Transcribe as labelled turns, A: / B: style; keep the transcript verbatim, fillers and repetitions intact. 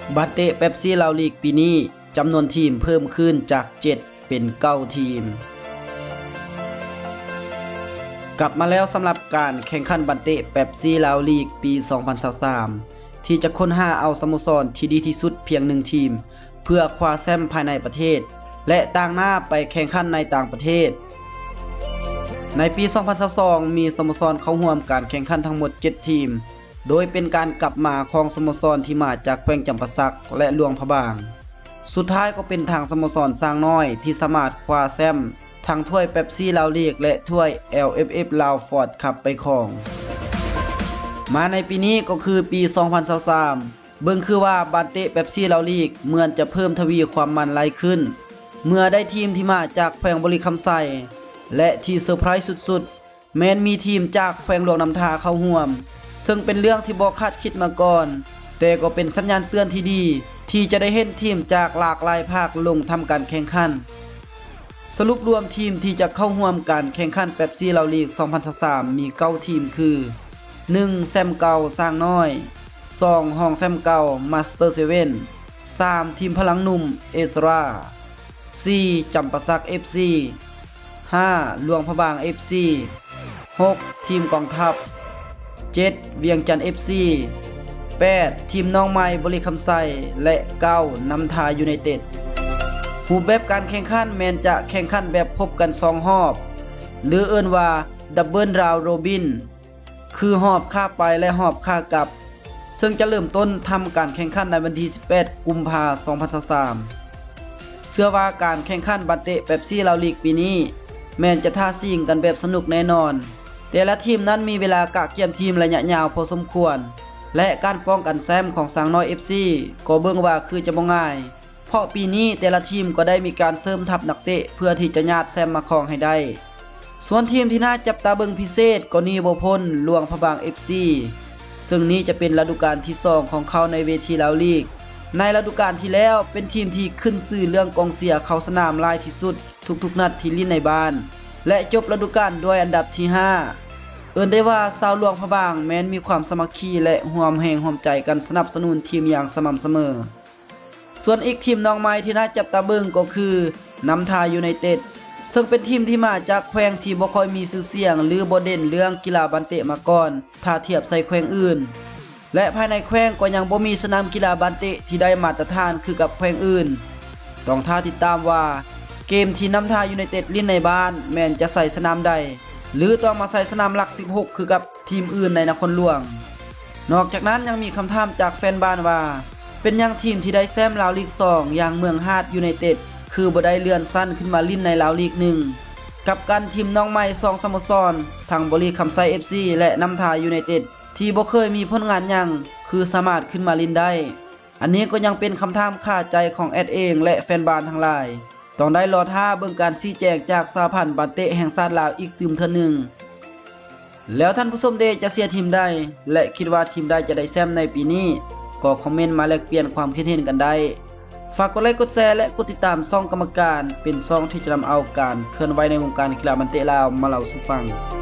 A: บัตเตะเป๊ปซี่ลาวลีกปีนี้จำนวนทีมเพิ่มขึ้นจากเจ็ดเป็นเก้าทีมกลับมาแล้วสำหรับการแข่งขันบัตเตะเป๊ปซี่ลาวลีกปีสองพันยี่สิบสามที่จะค้นหาเอาสโมสรที่ดีที่สุดเพียงหนึ่งทีมเพื่อคว้าแชมป์ภายในประเทศและต่างหน้าไปแข่งขันในต่างประเทศในปีสองพันยี่สิบสองมีสโมสรเข้าร่วมการแข่งขันทั้งหมดเจ็ดทีมโดยเป็นการกลับมาของสโมสรที่มาจากแขวงจำปาสักและหลวงพระบางสุดท้ายก็เป็นทางสโมสรสร้างน้อยที่สามารถคว้าแชมป์ทั้งถ้วยเป๊ปซี่ลาวลีกและถ้วย แอล เอฟ เอฟ ลาวฟอร์ดคัพไปครองมาในปีนี้ก็คือปีสองพันยี่สิบสามเบิ่งคือว่าบัตเตะเป๊ปซี่ลาวลีกเหมือนจะเพิ่มทวีความมันไหลขึ้นเมื่อได้ทีมที่มาจากแขวงบริคำไซและที่เซอร์ไพรส์สุดๆแม้นมีทีมจากแขวงหลวงน้ำทาเข้าร่วมซึ่งเป็นเรื่องที่บ่คาดคิดมาก่อนแต่ก็เป็นสัญญาณเตือนที่ดีที่จะได้เห็นทีมจากหลากหลายภาคลงทำการแข่งขันสรุปรวมทีมที่จะเข้าร่วมการแข่งขันเป๊ปซี่ลาวลีกสองพันยี่สิบสามมีเก้าทีมคือหนึ่งแชมป์เก่าสร้างน้อยสองห้องแชมป์เก่ามาสเตอร์เซเว่นสามทีมพลังหนุ่มเอสราสี่จำปาสัก เอฟ ซี ห้าหลวงพระบาง เอฟ ซี หกทีมกองทัพเจ็ดเวียงจันทร์ เอฟ ซี แปดทีมน้องใหม่บริคำไซและเก้านำทายูไนเต็ดรูปแบบการแข่งขันแมนจะแข่งขันแบบพบกันสองรอบหรือเอิ้นว่าดับเบิลราวโรบินคือรอบค่าไปและรอบค่ากลับซึ่งจะเริ่มต้นทำการแข่งขันในวันที่สิบแปดกุมภาพันธ์สองพันยี่สิบสามเชื่อว่าการแข่งขันบัตเตะเป๊ปซี่ลาวลีกปีนี้แม้นจะท่าซิ่งกันแบบสนุกแน่นอนแต่ละทีมนั้นมีเวลากะเกี่ยมทีมระยะยาวพอสมควรและการป้องกันแชมป์ของสางน้อย เอฟ ซี ก็เบิ่งว่าคือจะบ่ง่ายเพราะปีนี้แต่ละทีมก็ได้มีการเสริมทัพนักเตะเพื่อที่จะญาติแชมป์มาครองให้ได้ส่วนทีมที่น่าจับตาเบิ่งพิเศษก็นี่บ่พ้นหลวงพระบาง เอฟ ซี ซึ่งนี้จะเป็นฤดูกาลที่สองของเขาในเวทีลาวลีกในฤดูกาลที่แล้วเป็นทีมที่ขึ้นชื่อเรื่องกองเสียเข้าสนามหลายที่สุดทุกๆนัดที่เล่นในบ้านและจบฤดูกาลด้วยอันดับที่ห้าเอิ้นได้ว่าชาวหลวงพระบางแม้นมีความสามัคคีและร่วมแรงร่วมใจกันสนับสนุนทีมอย่างสม่ำเสมอส่วนอีกทีมน้องใหม่ที่น่าจับตาเบิ่งก็คือนำทายูไนเต็ดซึ่งเป็นทีมที่มาจากแขวงที่บ่ค่อยมีชื่อเสียงหรือบ่เด่นเรื่องกีฬาบันเตะมาก่อนถ้าเทียบใส่แขวงอื่นและภายในแขวงก็ยังบ่มีสนามกีฬาบันเตะที่ได้มาตรฐานคือกับแขวงอื่นต้องท่าติดตามว่าเกมที่นำทายูไนเต็ดเล่นในบ้านแม้นจะใส่สนามใดหรือต้องมาใส่สนามหลักสิบหกคือกับทีมอื่นในนครหลวงนอกจากนั้นยังมีคำถามจากแฟนบ้านว่าเป็นยังทีมที่ได้แชมป์ลาวลีกสองอย่างเมืองฮาดยูไนเต็ดคือบ่ได้เลื่อนสั้นขึ้นมาลิ้นในลาวลีกหนึ่งกับการทีมน้องใหม่สองสโมสรทั้งบริคำไซ เอฟ ซี และนำทายูไนเต็ดที่บ่เคยมีผลงานหยังคือสามารถขึ้นมาลิ้นได้อันนี้ก็ยังเป็นคำถามคาใจของแอดเองและแฟนบ้านทั้งหลายต้องได้รอท่าเบิ่งการชี้แจงจากสหพันธ์บัตเตะแห่งชาติลาวอีกตืมเทื่อนึงแล้วท่านผู้ชมเดจะเชียร์ทีมใดและคิดว่าทีมใดจะได้แชมป์ในปีนี้ก็คอมเมนต์มาแลกเปลี่ยนความคิดเห็นกันได้ฝากกดไลค์กดแชร์และกดติดตามช่องกรรมการเป็นช่องที่จะนำเอาการเคลื่อนไหวในวงการกีฬาบันเตะลาวมาเล่าสู่ฟัง